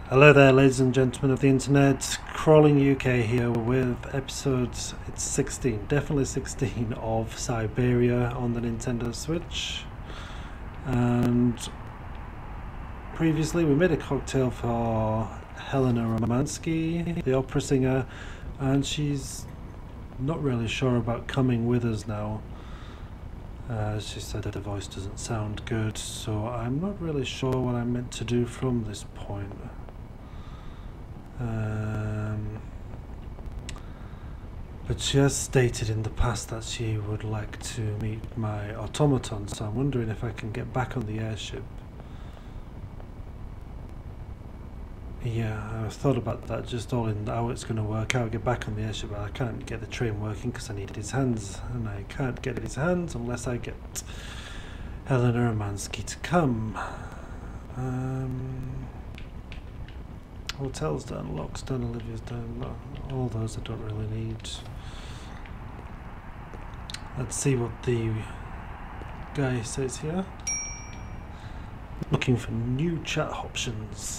Hello there, ladies and gentlemen of the internet. Crawling UK here with episodes, it's 16, definitely 16 of Siberia on the Nintendo Switch. And previously we made a cocktail for Helena Romansky, the opera singer, and she's not really sure about coming with us now. She said that her voice doesn't sound good, so I'm not really sure what I'm meant to do from this point. But she has stated in the past that she would like to meet my automaton, so I'm wondering if I can get back on the airship. Yeah, I thought about that, just all in how it's going to work out. Get back on the airship, but I can't get the train working because I need his hands, and I can't get his hands unless I get Helena Romansky to come. Hotel's done, lock's done, Olivia's done, all those I don't really need. Let's see what the guy says here. Looking for new chat options.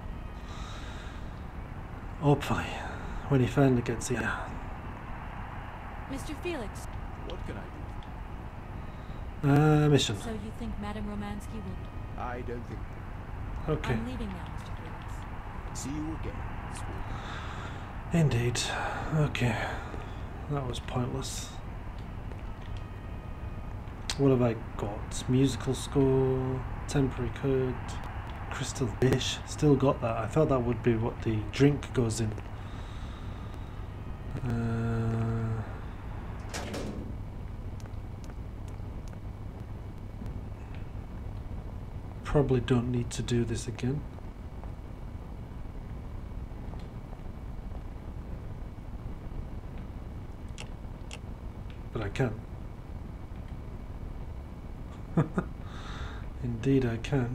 Hopefully, when he finally gets here. Mr. Felix. What can I do? Mission. So you think Madame Romansky will... I don't think. Okay. I'm leaving now, Mr. Felix. See you again, sweet. Indeed. Okay. That was pointless. What have I got? Musical score, temporary code, crystal dish. Still got that. I thought that would be what the drink goes in. Probably don't need to do this again. But I can. Indeed I can.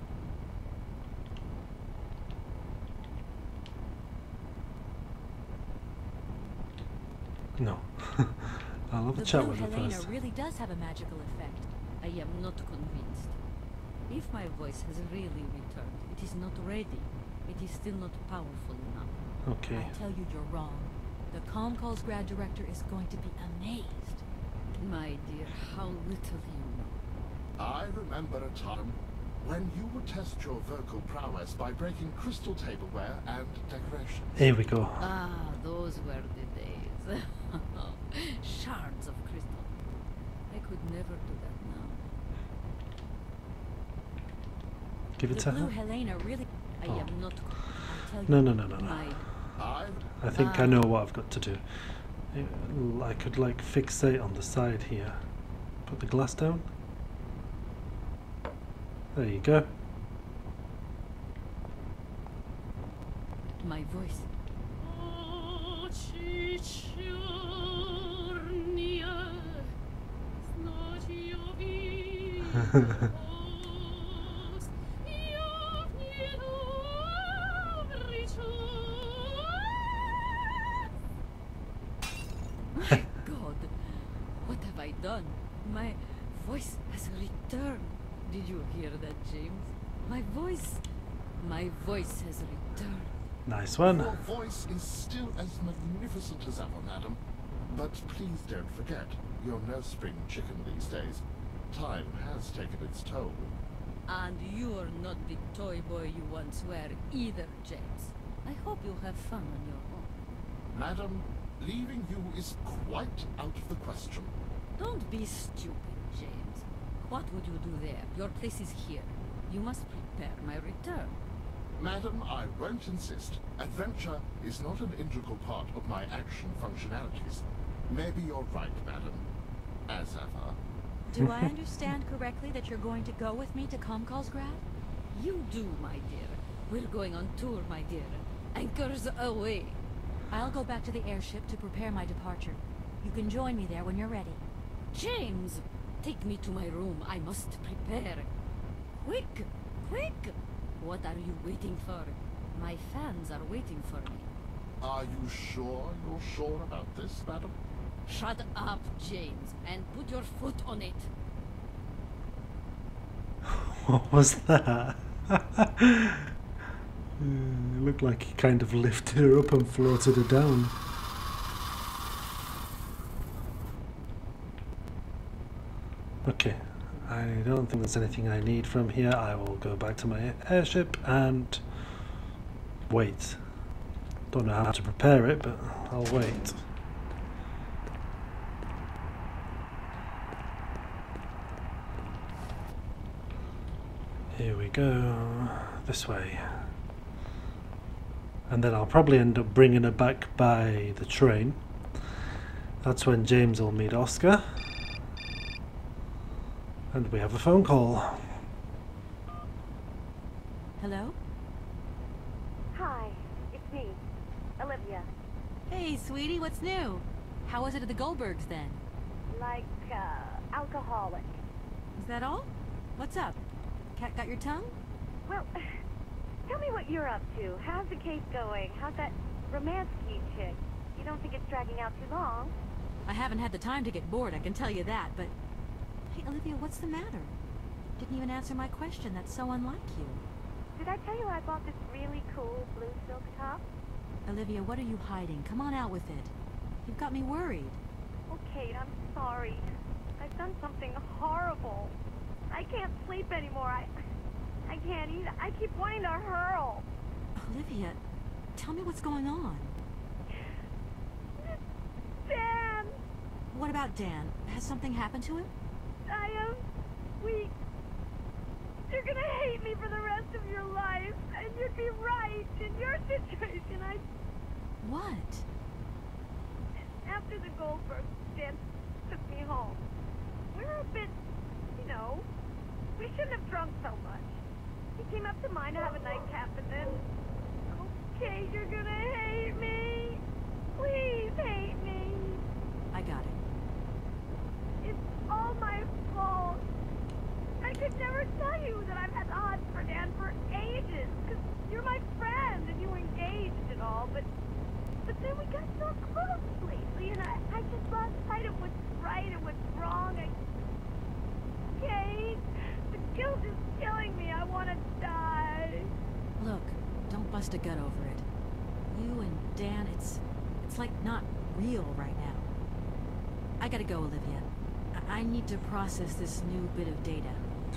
No. I'll have a chat with her Helena first. really does have a magical effect. I am not convinced. If my voice has really returned, it is not ready. It is still not powerful enough. Okay. I tell you you're wrong. The Comcalls grad director is going to be amazed. My dear, how little you know. I remember a time when you would test your vocal prowess by breaking crystal tableware and decorations. Here we go. Ah, those were the days. Shards of crystal. I could never do that now. Give it The to blue her. Helena really... I Oh. am not... I tell you... No. My... I think I know what I've got to do. I could like fixate on the side here. Put the glass down. There you go. My voice. My God, what have I done? My voice has returned. Did you hear that, James? My voice has returned. Nice one. Your voice is still as magnificent as ever, madam. But please don't forget, you're no spring chicken these days. Time has taken its toll. And you're not the toy boy you once were either, James. I hope you'll have fun on your own. Madam, leaving you is quite out of the question. Don't be stupid, James. What would you do there? Your place is here. You must prepare my return. Madam, I won't insist. Adventure is not an integral part of my action functionalities. Maybe you're right, madam. As ever. Do I understand correctly that you're going to go with me to Comcalls grad? You do, my dear. We're going on tour, my dear. Anchors away. I'll go back to the airship to prepare my departure. You can join me there when you're ready. James, take me to my room. I must prepare. Quick! Quick! What are you waiting for? My fans are waiting for me. Are you sure you're sure about this, madam? Shut up, James, and put your foot on it. What was that? It looked like he kind of lifted her up and floated her down. Okay, I don't think there's anything I need from here. I will go back to my airship and wait. Don't know how to prepare it, but I'll wait. Here we go, this way. And then I'll probably end up bringing her back by the train. That's when James will meet Oscar. And we have a phone call. Hello? Hi, it's me, Olivia. Hey, sweetie, what's new? How was it at the Goldbergs then? Like, alcoholic. Is that all? What's up? Cat got your tongue? Well, tell me what you're up to. How's the case going? How's that Romansky chick? You don't think it's dragging out too long? I haven't had the time to get bored, I can tell you that, but... Hey, Olivia, what's the matter? Didn't even answer my question. That's so unlike you. Did I tell you I bought this really cool blue silk top? Olivia, what are you hiding? Come on out with it. You've got me worried. Oh, Kate, I'm sorry. I've done something horrible. I can't sleep anymore. I can't eat. I keep wanting to hurl. Olivia, tell me what's going on. Dan! What about Dan? Has something happened to him? You're gonna hate me for the rest of your life, and you'd be right. In your situation, What? After the Goldbergs, Dan took me home. We were a bit, we shouldn't have drunk so much. He came up to mine to have a nightcap, and then... Okay, you're gonna hate me. Please hate me. I got it. It's all my fault. I could never tell you that I've had the hots for Dan for ages, because you're my friend and you were engaged and all, but then we got so close lately, and I just lost sight of what's right and what's wrong. Kate, the guilt is killing me. I want to die. Look, don't bust a gut over it. You and Dan, it's like not real right now. I gotta go, Olivia. I need to process this new bit of data.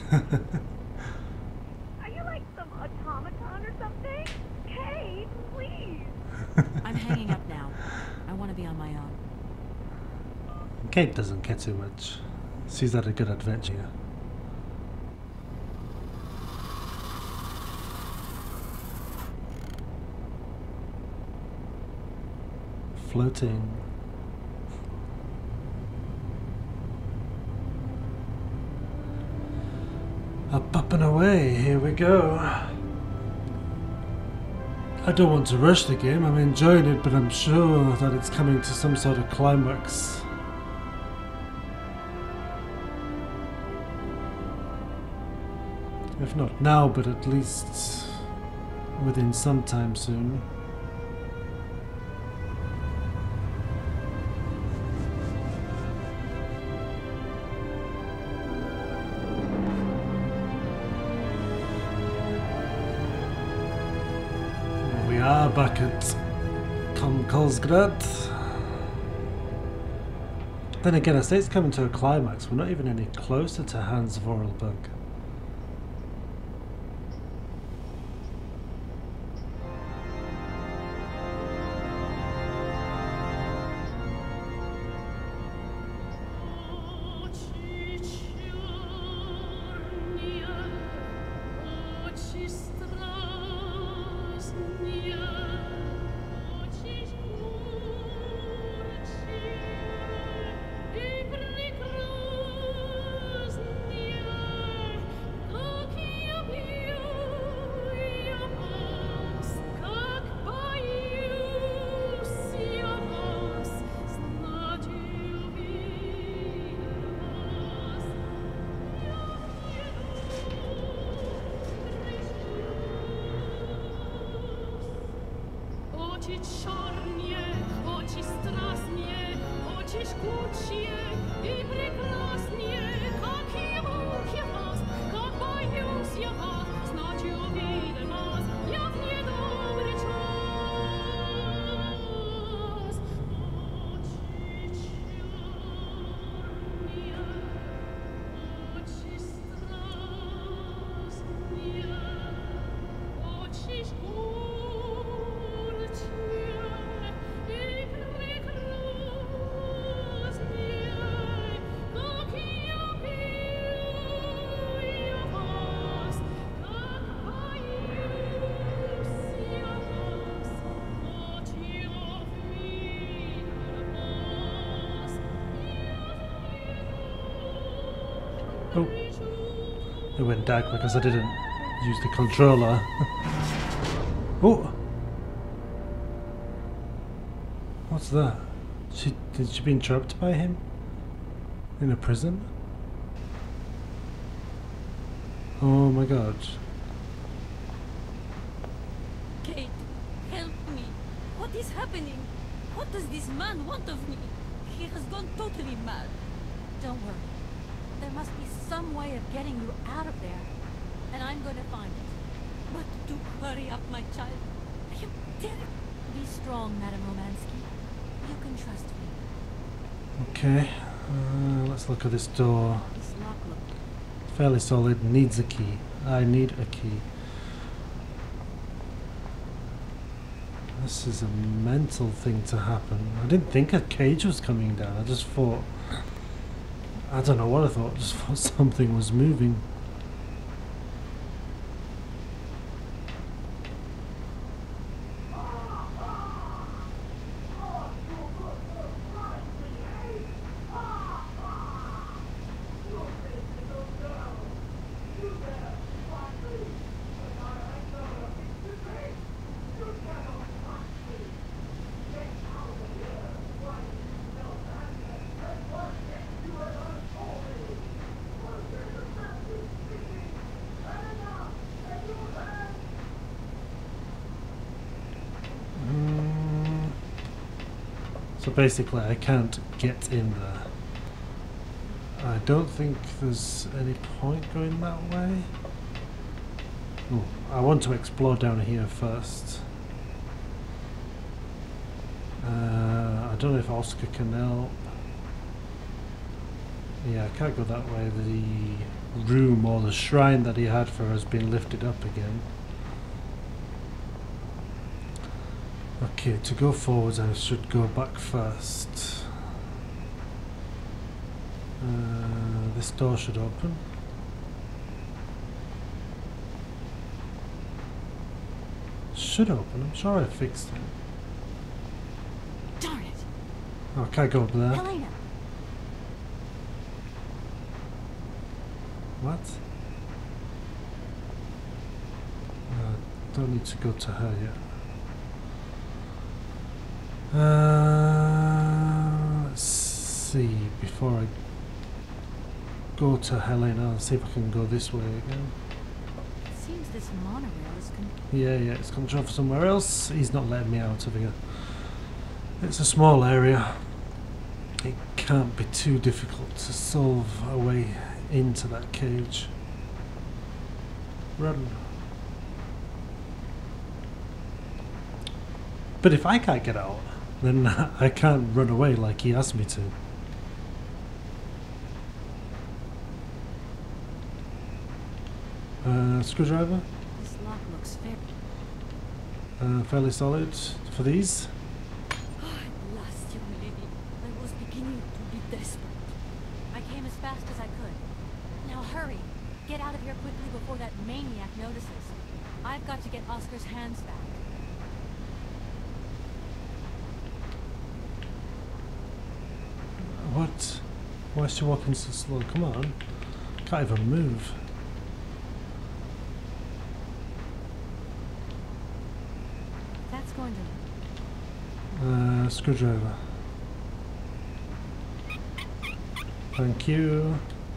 Are you like some automaton or something? Kate, please. I'm hanging up now. I want to be on my own. Kate doesn't care too much. She's had a good adventure. Floating. Up and away, here we go. I don't want to rush the game, I'm enjoying it, but I'm sure that it's coming to some sort of climax. If not now, but at least within some time soon. We are back at Komkolsgrad. Then again, I say it's coming to a climax. We're not even any closer to Hans Vorarlberg. Как боюсь я вас, значит увидим вас, я в недоумении. It went dark because I didn't use the controller. Oh! What's that? Did she been trapped by him? In a prison? Oh my god. Kate, help me. What is happening? What does this man want of me? He has gone totally mad. Don't worry. There must be some way of getting you out of there. And I'm going to find it. But do hurry up, my child. I am dead. Be strong, Madame Romansky. You can trust me. Okay, let's look at this door. This lock looks Fairly solid, needs a key. I need a key. This is a mental thing to happen. I didn't think a cage was coming down. I just thought... I don't know what I thought. I just thought something was moving. So basically I can't get in there. I don't think there's any point going that way. Oh, I want to explore down here first. I don't know if Oscar can help. Yeah, I can't go that way. The room or the shrine that he had for her has been lifted up again. Okay, to go forwards I should go back first. This door should open. Should open, I'm sure I fixed it. Darn it! Oh, I can't go up there. Helena! What? Don't need to go to her yet. Let's see, before I go to Helena, let's see if I can go this way again. It seems this monorail is Yeah, it's controlled for somewhere else. He's not letting me out of here. It's a small area. It can't be too difficult to solve a way into that cage. Run. But if I can't get out, then I can't run away like he asked me to. Screwdriver? This lock looks fair. Fairly solid for these. Oh, at last, young lady. I was beginning to be desperate. I came as fast as I could. Now hurry! Get out of here quickly before that maniac notices. I've got to get Oscar's hands back. What? Why is she walking so slow? Come on. Can't even move. That's going to... Screwdriver. Thank you.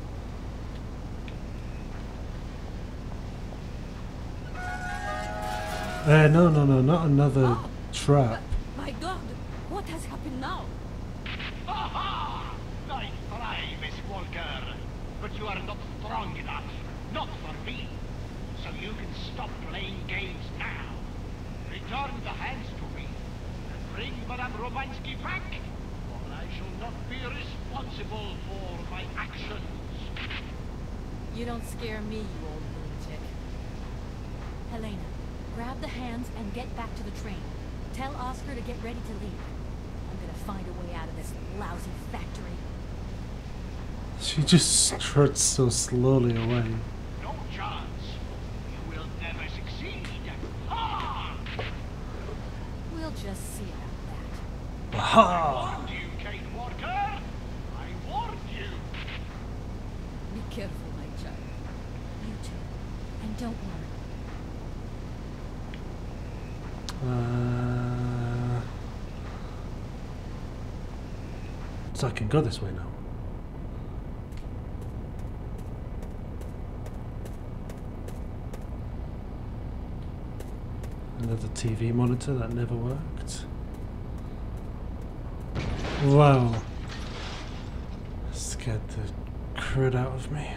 No, not another trap. My God, what has happened now? Aha! Nice try, Miss Walker. But you are not strong enough. Not for me. So you can stop playing games now. Return the hands to me. And bring Madame Romansky back. Or I shall not be responsible for my actions. You don't scare me, you old lunatic. Helena, grab the hands and get back to the train. Tell Oscar to get ready to leave. I'm gonna find a way out of this lousy factory. She just struts so slowly away. No chance. You will never succeed. Ha! We'll just see about that. Aha! I warned you, Kate Walker. I warned you. Be careful, my child. You Don't worry. So I can go this way now. Another TV monitor that never worked. Wow. Scared the crud out of me.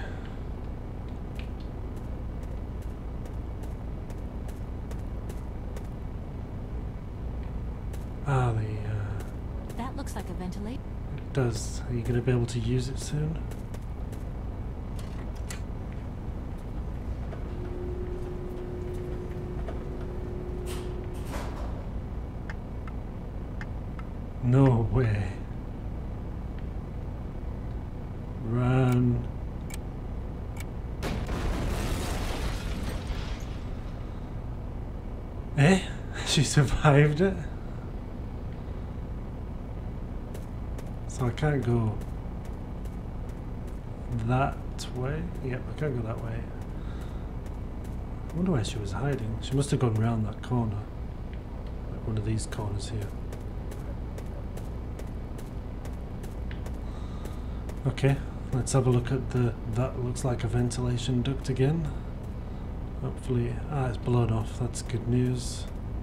Ah, That looks like a ventilator. it does. Are you going to be able to use it soon? No way. Run. Eh? She survived it? So I can't go that way? Yep, I can't go that way. I wonder where she was hiding. She must have gone round that corner. Like one of these corners here. Okay, let's have a look at that looks like a ventilation duct again. Hopefully, it's blown off, that's good news.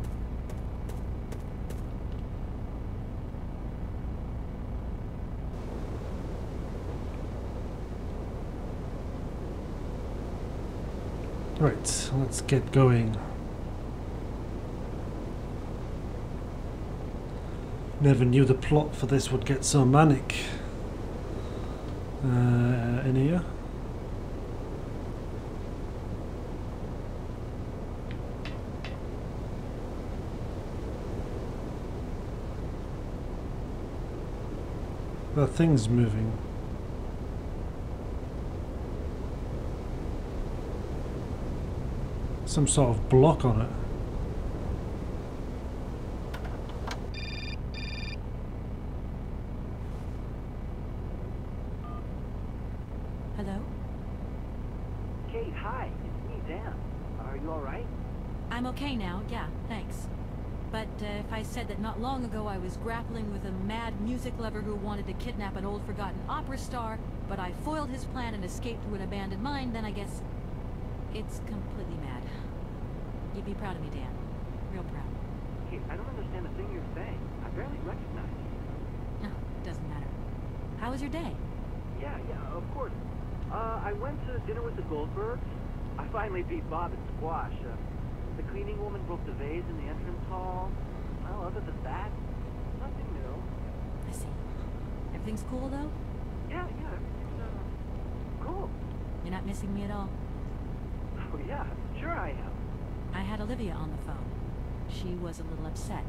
Right, let's get going. Never knew the plot for this would get so manic. In here. That thing's moving. Some sort of block on it. Hello? Kate, hi. It's me, Dan. Are you alright? I'm okay now, yeah, thanks. But if I said that not long ago I was grappling with a mad music lover who wanted to kidnap an old forgotten opera star, but I foiled his plan and escaped through an abandoned mine, then I guess it's completely mad. You'd be proud of me, Dan. Real proud. Kate, I don't understand a thing you're saying. I barely recognize you. No, doesn't matter. How was your day? Yeah, of course. I went to dinner with the Goldbergs. I finally beat Bob at squash. The cleaning woman broke the vase in the entrance hall. Well, other than that, nothing new. I see. Everything's cool, though? Yeah, everything's, cool. You're not missing me at all? Oh, yeah, sure I am. I had Olivia on the phone. She was a little upset.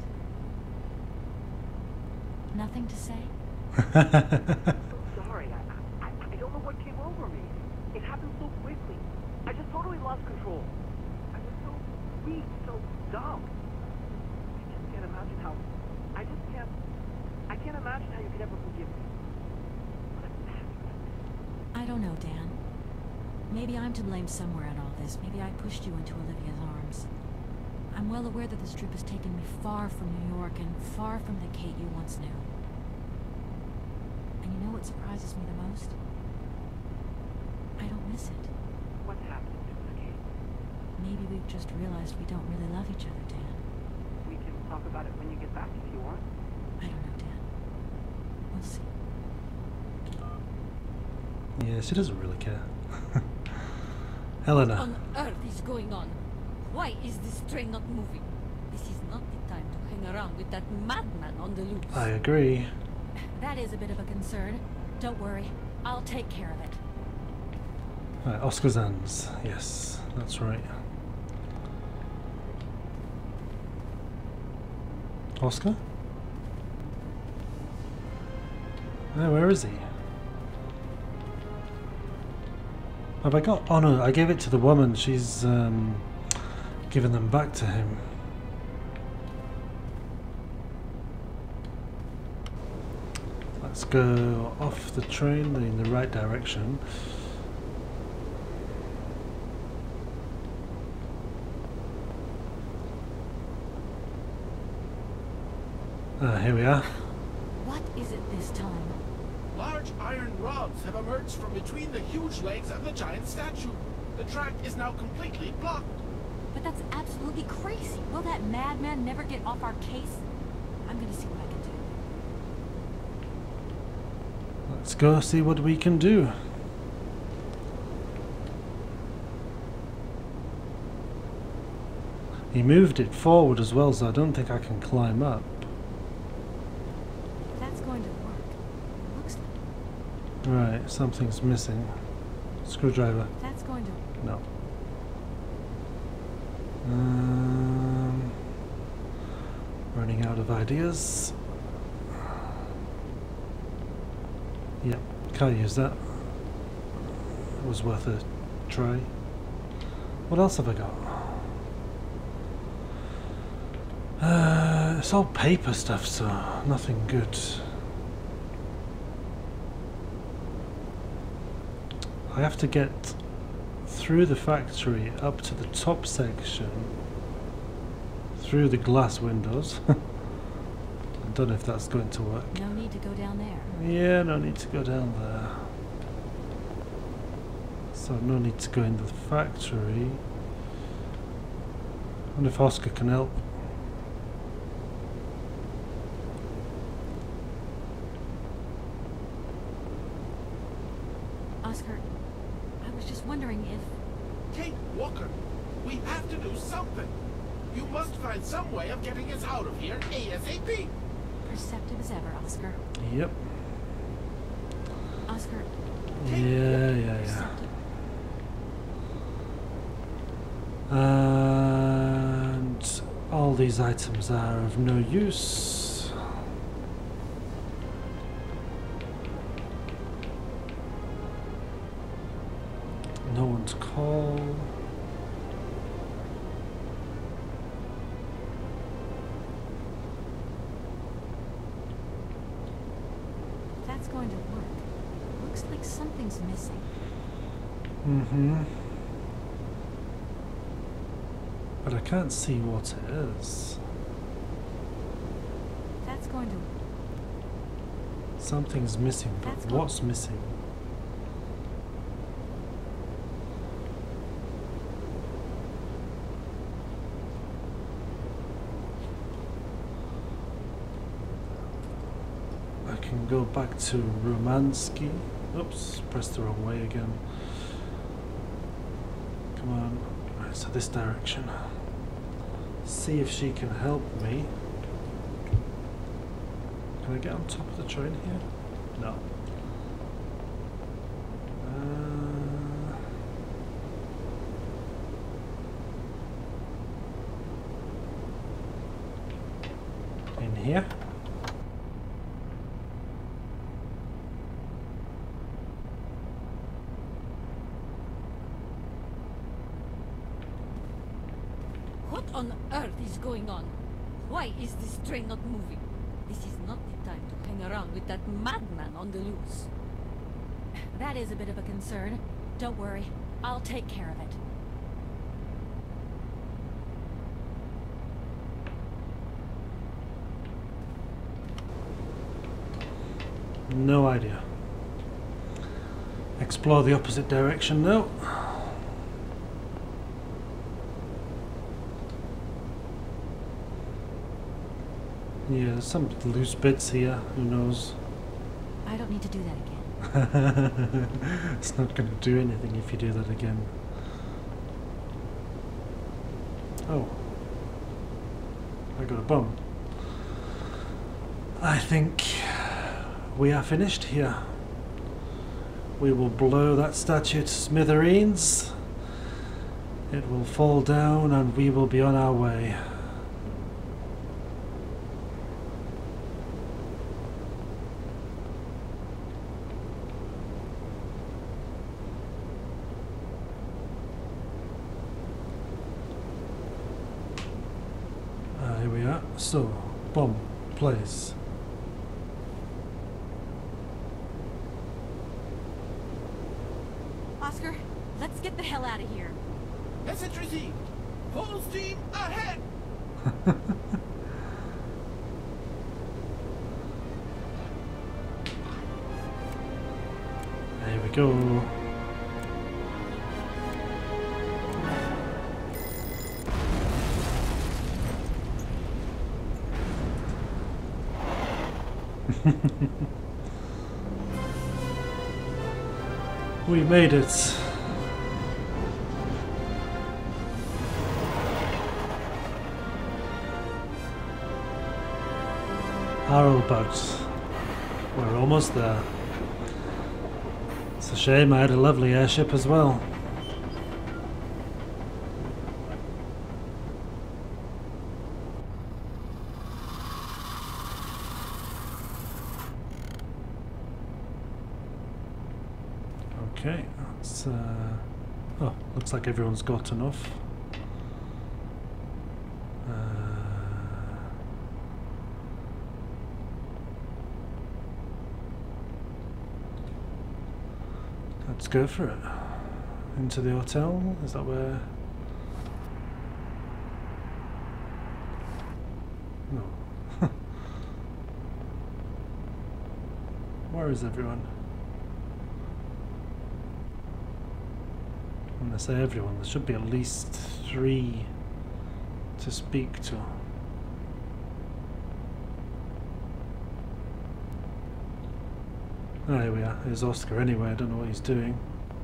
Nothing to say? Sorry, I don't know what came over me. It happened so quickly. I just totally lost control. I was so weak, so dumb. I just can't imagine how... I can't imagine how you could ever forgive me. What a bastard. I don't know, Dan. Maybe I'm to blame somewhere in all this. Maybe I pushed you into Olivia's arms. I'm well aware that this trip has taken me far from New York and far from the Kate you once knew. And you know what surprises me the most? I don't miss it. What's happening to us, Kate? Maybe we've just realized we don't really love each other, Dan. We can talk about it when you get back if you want. I don't know, Dan. We'll see. Yeah, she doesn't really care. Helena. What on earth is going on? Why is this train not moving? This is not the time to hang around with that madman on the loose. I agree. That is a bit of a concern. Don't worry. I'll take care of it. Right, Oscar's hands. Yes, that's right. Oscar? Oh, where is he? Have I got... Oh no, I gave it to the woman. She's given them back to him. Let's go off the train in the right direction. Here we are. What is it this time? Large iron rods have emerged from between the huge legs of the giant statue. The track is now completely blocked. But that's absolutely crazy. Will that madman never get off our case? I'm gonna see what I can do. Let's go see what we can do. He moved it forward as well, so I don't think I can climb up. That's going to work. It looks like. Right, something's missing. Screwdriver. That's going to. No. Running out of ideas. Yep, can't use that. It was worth a try. What else have I got? It's all paper stuff, so nothing good. I have to get through the factory up to the top section through the glass windows. I don't know if that's going to work. No need to go down there. Yeah, no need to go down there. So no need to go into the factory. I wonder if Oscar can help. Oscar, I was just wondering if... Kate Walker, we have to do something. You must find some way of getting us out of here ASAP. Perceptive as ever, Oscar. Yep. Oscar, Yeah. perceptive. And all these items are of no use. No one's call. That's going to work. Looks like something's missing. Mm-hmm. But I can't see what it is. That's going to... Something's missing, but That's what- what's missing? I can go back to Romansky. Oops, pressed the wrong way again. Come on. Right, so this direction. See if she can help me. Can I get on top of the train here? No. In here? What on earth is going on? Why is this train not moving? This is not the time to hang around with that madman on the loose. That is a bit of a concern. Don't worry. I'll take care of it. No idea. Explore the opposite direction now. Yeah, there's some loose bits here, who knows. I don't need to do that again. It's not going to do anything if you do that again. Oh. I got a bum. I think we are finished here. We will blow that statue to smithereens. It will fall down and we will be on our way. Here we are. So, bomb, place. Oscar, let's get the hell out of here. Message received. Full steam ahead. go. We made it. Harlebut. We're almost there. It's a shame I had a lovely airship as well. Okay, that's oh, looks like everyone's got enough. Let's go for it. Into the hotel. Is that where? No. Where is everyone? When I say everyone, there should be at least 3 to speak to. Oh, here we are. There's Oscar anyway. I don't know what he's doing.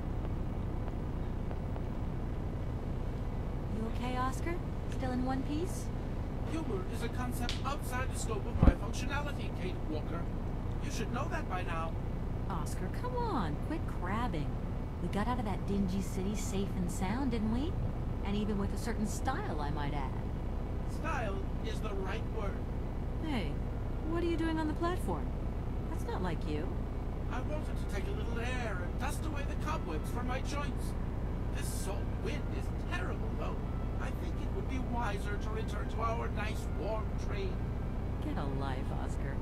You okay, Oscar? Still in one piece? Humor is a concept outside the scope of my functionality, Kate Walker. You should know that by now. Oscar, come on. Quit crabbing. We got out of that dingy city safe and sound, didn't we? And even with a certain style, I might add. Style is the right word. Hey, what are you doing on the platform? That's not like you. I wanted to take a little air and dust away the cobwebs from my joints. This salt wind is terrible, though. I think it would be wiser to return to our nice warm train. Get a life, Oscar.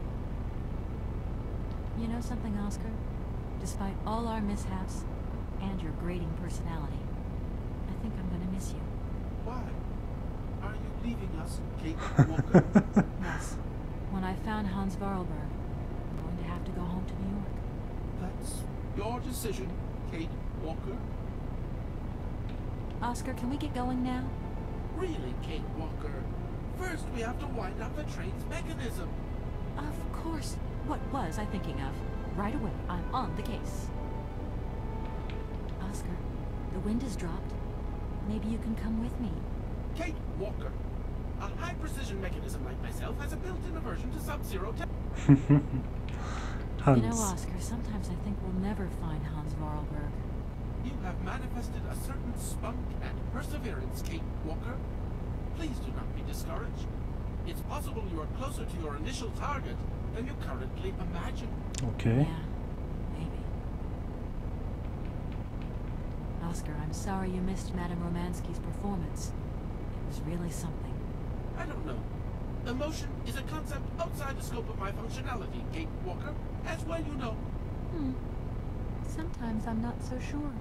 You know something, Oscar? Despite all our mishaps and your grating personality, I think I'm gonna miss you. Why? Are you leaving us, Kate Walker? Yes. When I found Hans Vorarlberg, I'm going to have to go home to New York. That's your decision, Kate Walker. Oscar, can we get going now? Really, Kate Walker? First, we have to wind up the train's mechanism. Of course. What was I thinking of? Right away. I'm on the case. Oscar, the wind has dropped. Maybe you can come with me. Kate Walker. A high-precision mechanism like myself has a built-in aversion to sub-zero temperature. You know, Oscar, sometimes I think we'll never find Hans Vorarlberg. You have manifested a certain spunk and perseverance, Kate Walker. Please do not be discouraged. It's possible you are closer to your initial target than you currently imagine. Okay. Yeah, maybe. Oscar, I'm sorry you missed Madame Romansky's performance. It was really something. I don't know. Emotion is a concept outside the scope of my functionality, Kate Walker, as well you know. Sometimes I'm not so sure.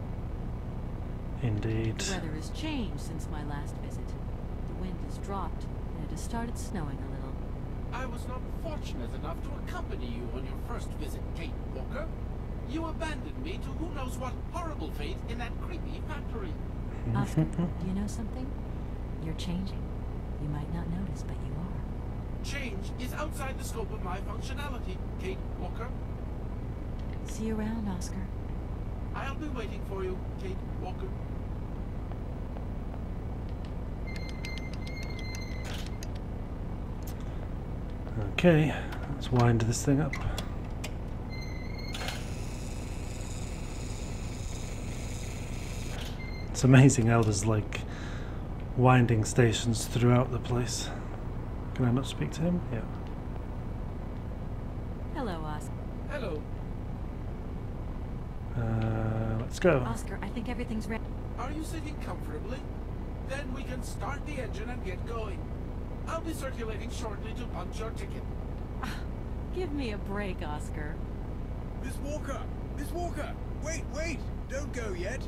Indeed. The weather has changed since my last visit. The wind has dropped, and it has started snowing a little. I was not fortunate enough to accompany you on your first visit, Kate Walker. You abandoned me to who knows what horrible fate in that creepy factory. Oscar, do you know something? You're changing. You might not notice, but you are. Change is outside the scope of my functionality, Kate Walker. See you around, Oscar. I'll be waiting for you, Kate Walker. Okay, let's wind this thing up. It's amazing how there's like winding stations throughout the place. Can I not speak to him? Yeah. Hello, Oscar. Hello. Let's go. Oscar, I think everything's ready. Are you sitting comfortably? Then we can start the engine and get going. I'll be circulating shortly to punch your ticket. Give me a break, Oscar. Miss Walker! Miss Walker! Wait, wait! Don't go yet!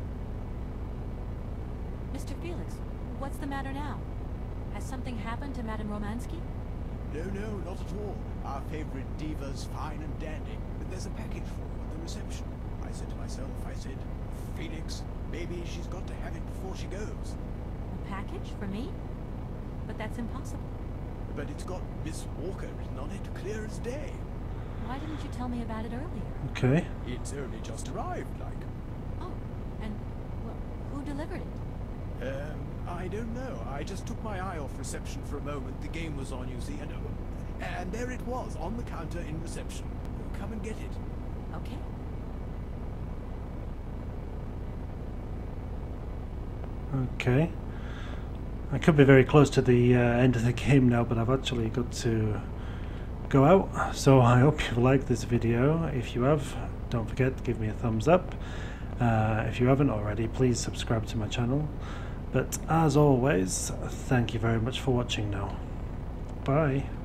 Mr. Felix, what's the matter now? Has something happened to Madame Romansky? No, no, not at all. Our favorite diva's fine and dandy. But there's a package for you at the reception. I I said to myself, Phoenix, maybe she's got to have it before she goes. A package for me? But that's impossible. But it's got Miss Walker written on it, clear as day. Why didn't you tell me about it earlier? Okay. It's only just arrived, like. Oh, and well, who delivered it? I don't know. I just took my eye off reception for a moment. The game was on, you see, and there it was, on the counter in reception. Come and get it. Okay. Okay. I could be very close to the end of the game now, but I've actually got to go out. So I hope you've liked this video. If you have, don't forget to give me a thumbs up. If you haven't already, please subscribe to my channel. But as always, thank you very much for watching now. Bye.